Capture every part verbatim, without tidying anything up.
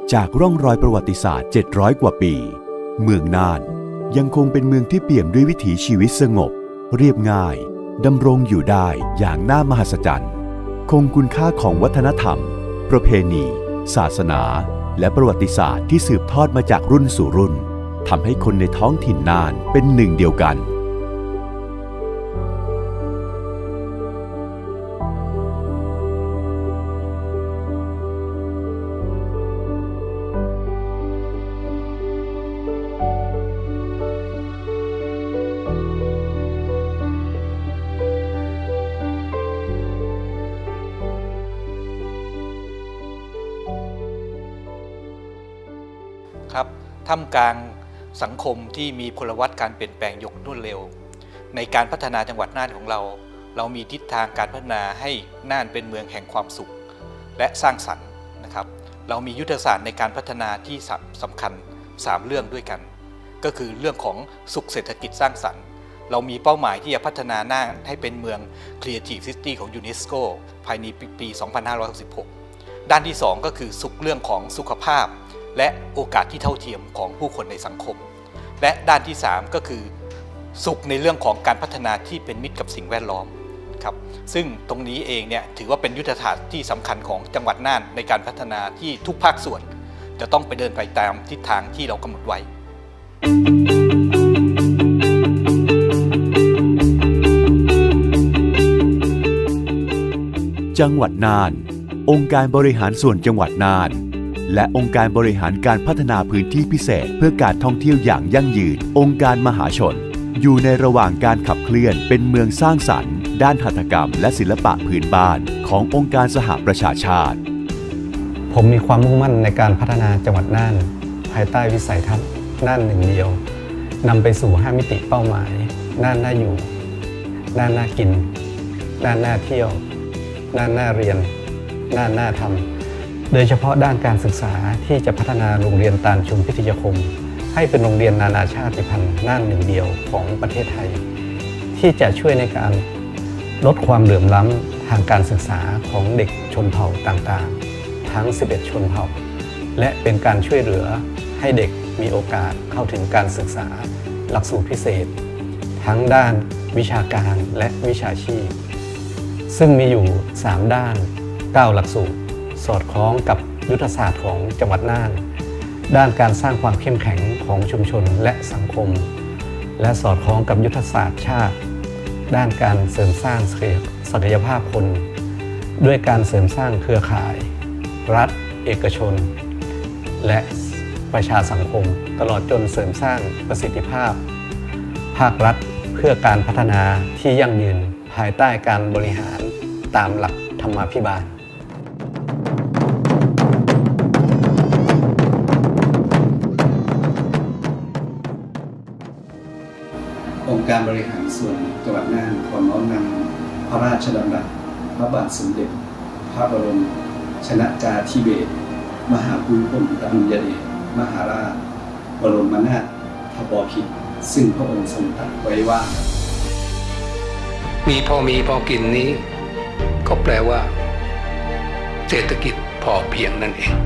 จากร่องรอยประวัติศาสตร์เจ็ดร้อยกว่าปีเมืองน่านยังคงเป็นเมืองที่เปี่ยมด้วยวิถีชีวิตสงบเรียบง่ายดำรงอยู่ได้อย่างน่ามหัศจรรย์คงคุณค่าของวัฒนธรรมประเพณีศาสนาและประวัติศาสตร์ที่สืบทอดมาจากรุ่นสู่รุ่นทำให้คนในท้องถิ่นน่านเป็นหนึ่งเดียวกันครับท่ามกลางสังคมที่มีพลวัตการเปลี่ยนแปลงอย่างรวดเร็วในการพัฒนาจังหวัดน่านของเราเรามีทิศทางการพัฒนาให้น่านเป็นเมืองแห่งความสุขและสร้างสรรค์นะครับเรามียุทธศาสตร์ในการพัฒนาที่สำคัญสามเรื่องด้วยกันก็คือเรื่องของสุขเศรษฐกิจสร้างสรรค์เรามีเป้าหมายที่จะพัฒนาน่านให้เป็นเมือง Creative City ของยูเนสโกภายในปี สองพันห้าร้อยหกสิบหก ด้านที่สองก็คือสุขเรื่องของสุขภาพและโอกาสที่เท่าเทียมของผู้คนในสังคมและด้านที่สามก็คือสุขในเรื่องของการพัฒนาที่เป็นมิตรกับสิ่งแวดล้อมครับซึ่งตรงนี้เองเนี่ยถือว่าเป็นยุทธศาสตร์ที่สำคัญของจังหวัดน่านในการพัฒนาที่ทุกภาคส่วนจะต้องไปเดินไปตามทิศทางที่เรากำหนดไว้จังหวัดน่านองค์การบริหารส่วนจังหวัดน่านและองค์การบริหารการพัฒนาพื้นที่พิเศษเพื่อการท่องเที่ยวอย่างยั่งยืนองค์การมหาชนอยู่ในระหว่างการขับเคลื่อนเป็นเมืองสร้างสรรค์ด้านหัตถกรรมและศิลปะพื้นบ้านขององค์การสหประชาชาติผมมีความมุ่งมั่นในการพัฒนาจังหวัดน่านภายใต้วิสัยทัศน์น่านหนึ่งเดียวนำไปสู่ห้ามิติเป้าหมายน่านน่าอยู่น่านน่ากินน่านน่าเที่ยวน่านน่าเรียนน่านน่าทำโดยเฉพาะด้านการศึกษาที่จะพัฒนาโรงเรียนตาลชุมพิทยาคมให้เป็นโรงเรียนนานาชาติพันธุ์น่านหนึ่งเดียวของประเทศไทยที่จะช่วยในการลดความเหลื่อมล้ำทางการศึกษาของเด็กชนเผ่าต่างๆทั้งสิบเอ็ดชนเผ่าและเป็นการช่วยเหลือให้เด็กมีโอกาสเข้าถึงการศึกษาหลักสูตรพิเศษทั้งด้านวิชาการและวิชาชีพซึ่งมีอยู่สามด้านเก้าหลักสูตรสอดคล้องกับยุทธศาสตร์ของจังหวัดน่านด้านการสร้างความเข้มแข็งของชุมชนและสังคมและสอดคล้องกับยุทธศาสตร์ชาติด้านการเสริมสร้างศักยภาพคนด้วยการเสริมสร้างเครือข่ายรัฐเอกชนและประชาสังคมตลอดจนเสริมสร้างประสิทธิภาพภาครัฐเพื่อการพัฒนาที่ยั่งยืนภายใต้การบริหารตามหลักธรรมาภิบาลองค์การบริหารส่วนจังหวัดน่านขอน้อมนำพระราชดำรัสพระบาทสมเด็จพระบรมชนกาธิเบศรมหาภูมิพลอดุลยเดชมหาราชบรมนาถบพิตรซึ่งพระองค์ทรงตรัสไว้ว่ามีพอมีพอกินนี้ก็แปลว่าเศรษฐกิจพอเพียงนั่นเอง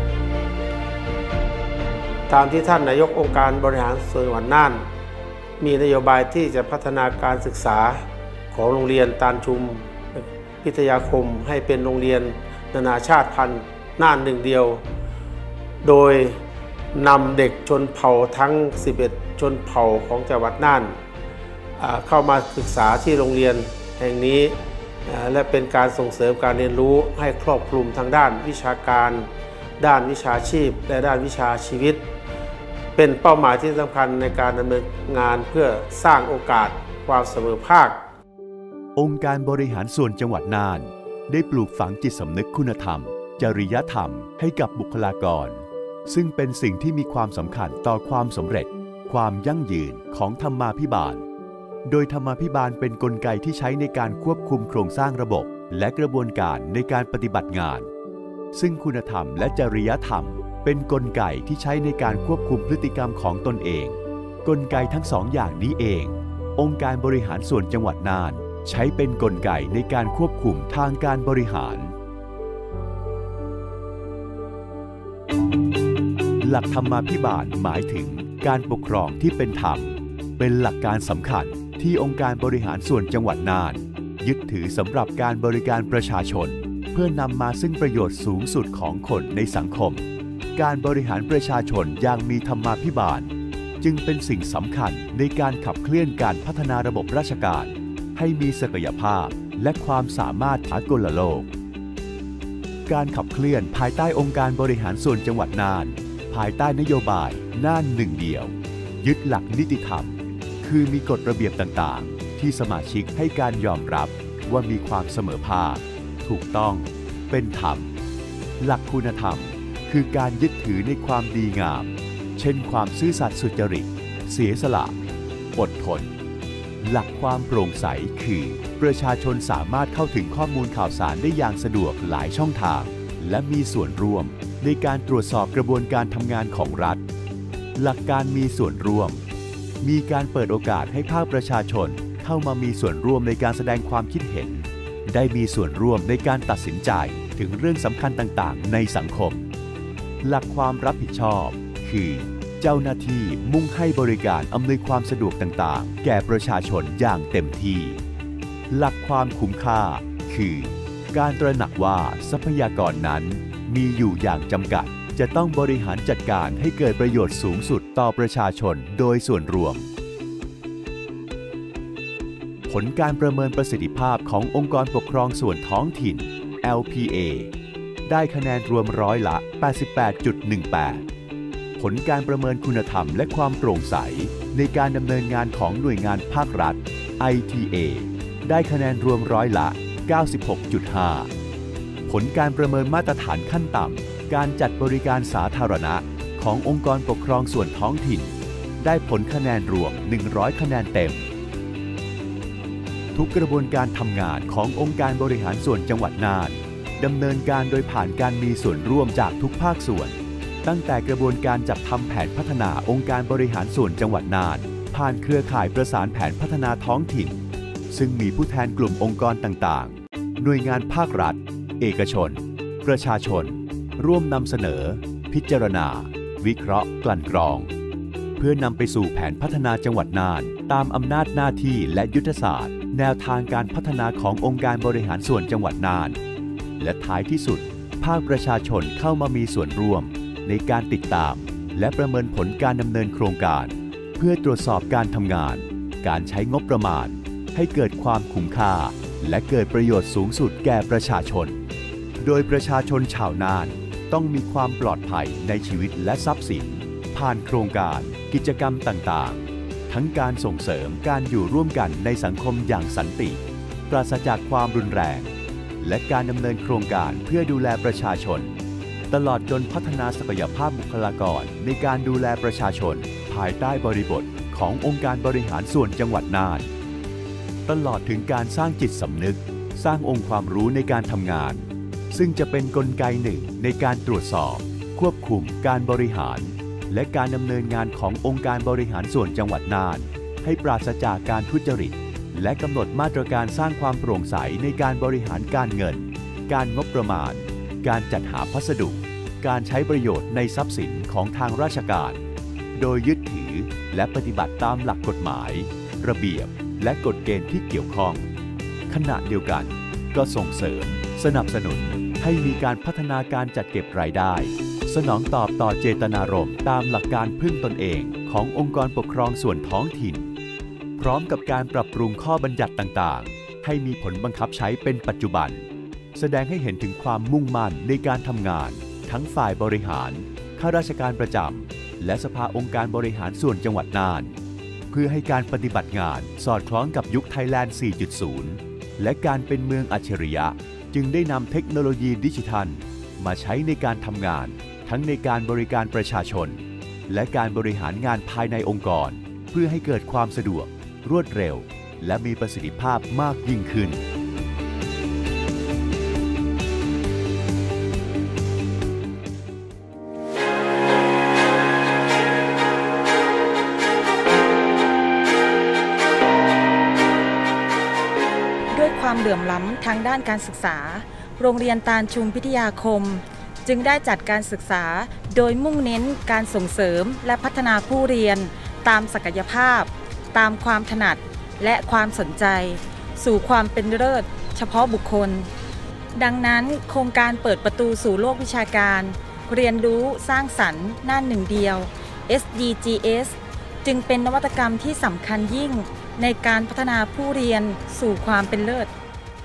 ตามที่ท่านนายกองค์การบริหารส่วนจังหวัดน่านมีนโยบายที่จะพัฒนาการศึกษาของโรงเรียนตาลชุมพิทยาคมให้เป็นโรงเรียนนานาชาติพันธุ์น่านหนึ่งเดียวโดยนำเด็กชนเผ่าทั้งสิบเอ็ดชนเผ่าของจังหวัดน่านเข้ามาศึกษาที่โรงเรียนแห่งนี้และเป็นการส่งเสริมการเรียนรู้ให้ครอบคลุมทางด้านวิชาการด้านวิชาชีพและด้านวิชาชีวิตเป็นเป้าหมายที่สำคัญในการดำเนินงานเพื่อสร้างโอกาสความเสมอภาคองค์การบริหารส่วนจังหวัดน่านได้ปลูกฝังจิตสำนึกคุณธรรมจริยธรรมให้กับบุคลากรซึ่งเป็นสิ่งที่มีความสำคัญต่อความสำเร็จความยั่งยืนของธรรมาภิบาลโดยธรรมาภิบาลเป็นกลไกที่ใช้ในการควบคุมโครงสร้างระบบและกระบวนการในการปฏิบัติงานซึ่งคุณธรรมและจริยธรรมเป็นกลไกที่ใช้ในการควบคุมพฤติกรรมของตนเองกลไกทั้งสองอย่างนี้เององค์การบริหารส่วนจังหวัดน่านใช้เป็นกลไกในการควบคุมทางการบริหารหลักธรรมาภิบาลหมายถึงการปกครองที่เป็นธรรมเป็นหลักการสำคัญที่องค์การบริหารส่วนจังหวัดน่านยึดถือสำหรับการบริการประชาชนเพื่อนำมาซึ่งประโยชน์สูงสุดของคนในสังคมการบริหารประชาชนอย่างมีธรรมาภิบาลจึงเป็นสิ่งสำคัญในการขับเคลื่อนการพัฒนาระบบราชการให้มีศักยภาพและความสามารถสากลโลกการขับเคลื่อนภายใต้องค์การบริหารส่วนจังหวัดน่านภายใต้นโยบายน่านหนึ่งเดียวยึดหลักนิติธรรมคือมีกฎระเบียบต่างๆที่สมาชิกให้การยอมรับว่ามีความเสมอภาคถูกต้องเป็นธรรมหลักคุณธรรมคือการยึดถือในความดีงามเช่นความซื่อสัตย์สุจริตเสียสละอดทนหลักความโปร่งใสคือประชาชนสามารถเข้าถึงข้อมูลข่าวสารได้อย่างสะดวกหลายช่องทางและมีส่วนร่วมในการตรวจสอบกระบวนการทำงานของรัฐหลักการมีส่วนร่วมมีการเปิดโอกาสให้ภาคประชาชนเข้ามามีส่วนร่วมในการแสดงความคิดเห็นได้มีส่วนร่วมในการตัดสินใจถึงเรื่องสำคัญต่างๆในสังคมหลักความรับผิดชอบคือเจ้าหน้าที่มุ่งให้บริการอำนวยความสะดวกต่างๆแก่ประชาชนอย่างเต็มที่หลักความคุ้มค่าคือการตระหนักว่าทรัพยากรนั้นมีอยู่อย่างจำกัดจะต้องบริหารจัดการให้เกิดประโยชน์สูงสุดต่อประชาชนโดยส่วนรวมผลการประเมินประสิทธิภาพขององค์กรปกครองส่วนท้องถิ่น แอล พี เอ ได้คะแนนรวมร้อยละ แปดสิบแปดจุดหนึ่งแปด ผลการประเมินคุณธรรมและความโปร่งใสในการดำเนินงานของหน่วยงานภาครัฐ ไอ ที เอ ได้คะแนนรวมร้อยละ เก้าสิบหกจุดห้า ผลการประเมินมาตรฐานขั้นต่ำการจัดบริการสาธารณะขององค์กรปกครองส่วนท้องถิ่นได้ผลคะแนนรวมหนึ่งร้อยคะแนนเต็มทุกกระบวนการทำงานขององค์การบริหารส่วนจังหวัดน่านดำเนินการโดยผ่านการมีส่วนร่วมจากทุกภาคส่วนตั้งแต่กระบวนการจัดทำแผนพัฒนาองค์การบริหารส่วนจังหวัดน่านผ่านเครือข่ายประสานแผนพัฒนาท้องถิ่นซึ่งมีผู้แทนกลุ่มองค์กรต่างๆหน่วยงานภาครัฐเอกชนประชาชนร่วมนำเสนอพิจารณาวิเคราะห์กลั่นกรองเพื่อนำไปสู่แผนพัฒนาจังหวัดน่านตามอำนาจหน้าที่และยุทธศาสตร์แนวทางการพัฒนาขององค์การบริหารส่วนจังหวัดน่านและท้ายที่สุดภาคประชาชนเข้ามามีส่วนร่วมในการติดตามและประเมินผลการดำเนินโครงการเพื่อตรวจสอบการทำงานการใช้งบประมาณให้เกิดความคุ้มค่าและเกิดประโยชน์สูงสุดแก่ประชาชนโดยประชาชนชาวน่านต้องมีความปลอดภัยในชีวิตและทรัพย์สินผ่านโครงการกิจกรรมต่างๆทั้งการส่งเสริมการอยู่ร่วมกันในสังคมอย่างสันติปราศจากความรุนแรงและการดำเนินโครงการเพื่อดูแลประชาชนตลอดจนพัฒนาศักยภาพบุคลากรในการดูแลประชาชนภายใต้บริบทขององค์การบริหารส่วนจังหวัดน่านตลอดถึงการสร้างจิตสำนึกสร้างองค์ความรู้ในการทำงานซึ่งจะเป็นกลไกหนึ่งในการตรวจสอบควบคุมการบริหารและการดำเนินงานขององค์การบริหารส่วนจังหวัดน่านให้ปราศจากการทุจริตและกำหนดมาตรการสร้างความโปร่งใสในการบริหารการเงินการงบประมาณการจัดหาพัสดุการใช้ประโยชน์ในทรัพย์สินของทางราชการโดยยึดถือและปฏิบัติตามหลักกฎหมายระเบียบและกฎเกณฑ์ที่เกี่ยวข้องขณะเดียวกันก็ส่งเสริมสนับสนุนให้มีการพัฒนาการจัดเก็บรายได้สนองตอบต่อเจตนารมณ์ตามหลักการพึ่งตนเองขององค์กรปกครองส่วนท้องถิ่นพร้อมกับการปรับปรุงข้อบัญญัติต่างๆให้มีผลบังคับใช้เป็นปัจจุบันแสดงให้เห็นถึงความมุ่งมั่นในการทำงานทั้งฝ่ายบริหารข้าราชการประจำและสภาองค์การบริหารส่วนจังหวัดน่านเพื่อให้การปฏิบัติงานสอดคล้องกับยุคไทยแลนด์ สี่จุดศูนย์ และการเป็นเมืองอัจฉริยะจึงได้นำเทคโนโลยีดิจิทัลมาใช้ในการทำงานทั้งในการบริการประชาชนและการบริหารงานภายในองค์กรเพื่อให้เกิดความสะดวกรวดเร็วและมีประสิทธิภาพมากยิ่งขึ้นด้วยความเหลื่อมล้ำทางด้านการศึกษาโรงเรียนตาลชุมพิทยาคมจึงได้จัดการศึกษาโดยมุ่งเน้นการส่งเสริมและพัฒนาผู้เรียนตามศักยภาพตามความถนัดและความสนใจสู่ความเป็นเลิศเฉพาะบุคคลดังนั้นโครงการเปิดประตูสู่โลกวิชาการเรียนรู้สร้างสรรค์หน้าหนึ่งเดียว เอส ดี จี เอส จึงเป็นนวัตกรรมที่สำคัญยิ่งในการพัฒนาผู้เรียนสู่ความเป็นเลิศ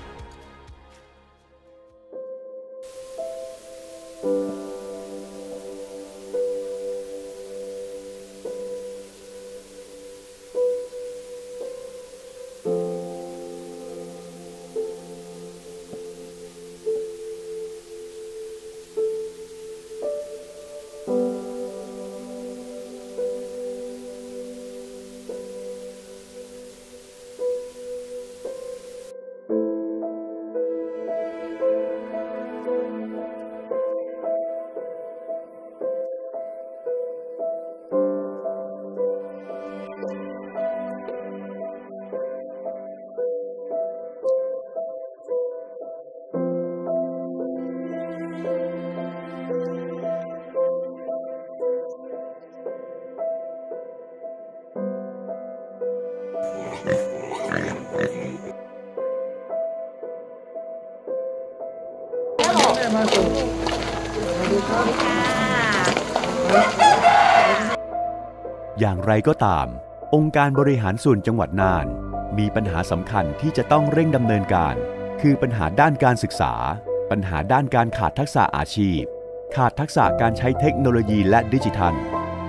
อย่างไรก็ตามองค์การบริหารส่วนจังหวัดน่านมีปัญหาสำคัญที่จะต้องเร่งดำเนินการคือปัญหาด้านการศึกษาปัญหาด้านการขาดทักษะอาชีพขาดทักษะการใช้เทคโนโลยีและดิจิทัล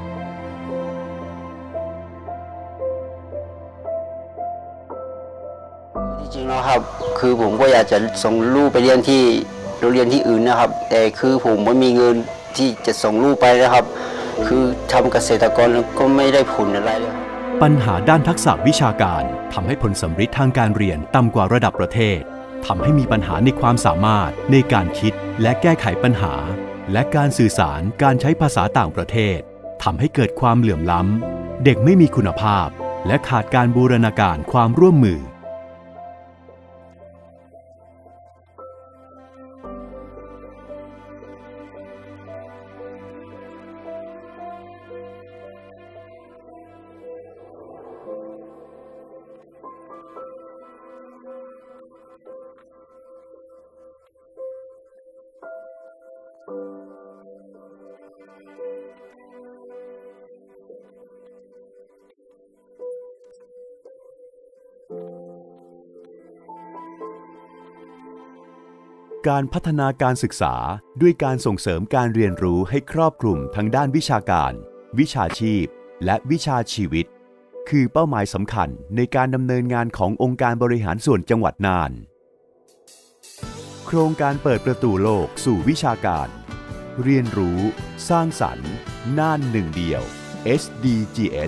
จริงๆแล้วครับคือผมก็อยากจะส่งลูกไปเรียนที่โรงเรียนที่อื่นนะครับแต่คือผมไม่มีเงินที่จะส่งลูกไปนะครับคือทำเกษตรกรก็ไม่ได้ผลอะไรเลยปัญหาด้านทักษะวิชาการทำให้ผลสัมฤทธิ์ทางการเรียนต่ำกว่าระดับประเทศทำให้มีปัญหาในความสามารถในการคิดและแก้ไขปัญหาและการสื่อสารการใช้ภาษาต่างประเทศทำให้เกิดความเหลื่อมล้ำเด็กไม่มีคุณภาพและขาดการบูรณาการความร่วมมือการพัฒนาการศึกษาด้วยการส่งเสริมการเรียนรู้ให้ครอบคลุมทั้งด้านวิชาการวิชาชีพและวิชาชีวิตคือเป้าหมายสำคัญในการดำเนินงานขององค์การบริหารส่วนจังหวัดน่านโครงการเปิดประตูโลกสู่วิชาการเรียนรู้สร้างสรรค์น่านหนึ่งเดียว เอส ดี จี เอส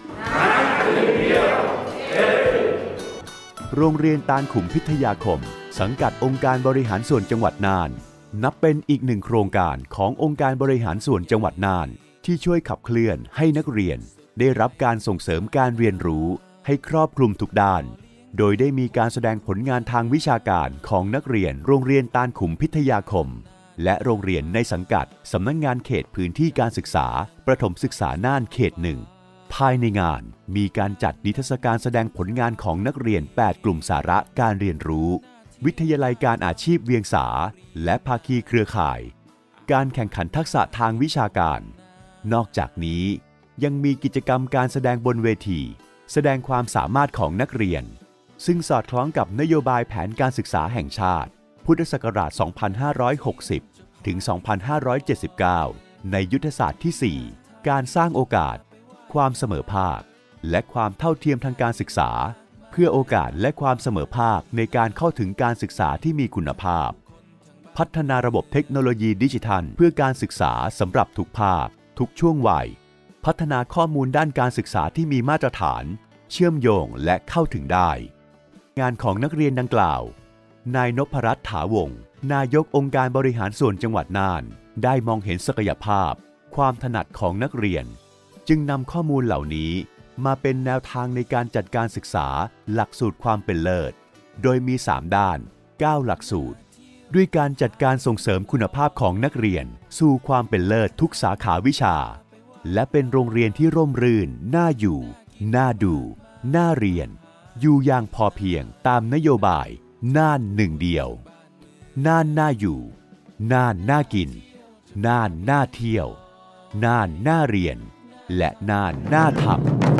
โรงเรียนตาลขุมพิทยาคมสังกัดองค์การบริหารส่วนจังหวัดน่านนับเป็นอีกหนึ่งโครงการขององค์การบริหารส่วนจังหวัดน่านที่ช่วยขับเคลื่อนให้นักเรียนได้รับการส่งเสริมการเรียนรู้ให้ครอบคลุมทุกด้านโดยได้มีการแสดงผลงานทางวิชาการของนักเรียนโรงเรียนตาลขุมพิทยาคมและโรงเรียนในสังกัดสำนักงานเขตพื้นที่การศึกษาประถมศึกษาน่านเขตหนึ่งภายในงานมีการจัดนิทรรศการแสดงผลงานของนักเรียนแปดกลุ่มสาระการเรียนรู้วิทยาลัยการอาชีพเวียงสาและภาคีเครือข่ายการแข่งขันทักษะทางวิชาการนอกจากนี้ยังมีกิจกรรมการแสดงบนเวทีแสดงความสามารถของนักเรียนซึ่งสอดคล้องกับนโยบายแผนการศึกษาแห่งชาติพุทธศักราช สองพันห้าร้อยหกสิบ ถึง สองพันห้าร้อยเจ็ดสิบเก้า ในยุทธศาสตร์ที่ สี่ การสร้างโอกาสความเสมอภาคและความเท่าเทียมทางการศึกษาเพื่อโอกาสและความเสมอภาคในการเข้าถึงการศึกษาที่มีคุณภาพพัฒนาระบบเทคโนโลยีดิจิทัลเพื่อการศึกษาสำหรับทุกภาคทุกช่วงวัยพัฒนาข้อมูลด้านการศึกษาที่มีมาตรฐานเชื่อมโยงและเข้าถึงได้งานของนักเรียนดังกล่าวนายนพรัตน์ถาวงศ์นายกองค์การบริหารส่วนจังหวัดน่านได้มองเห็นศักยภาพความถนัดของนักเรียนจึงนำข้อมูลเหล่านี้มาเป็นแนวทางในการจัดการศึกษาหลักสูตรความเป็นเลิศโดยมีสามด้านเก้าหลักสูตรด้วยการจัดการส่งเสริมคุณภาพของนักเรียนสู่ความเป็นเลิศทุกสาขาวิชาและเป็นโรงเรียนที่ร่มรื่นน่าอยู่น่าดูน่าเรียนอยู่อย่างพอเพียงตามนโยบายน่านหนึ่งเดียวน่านน่าอยู่น่านน่ากินน่านน่าเที่ยวน่านน่าเรียนและน่านน่าทำ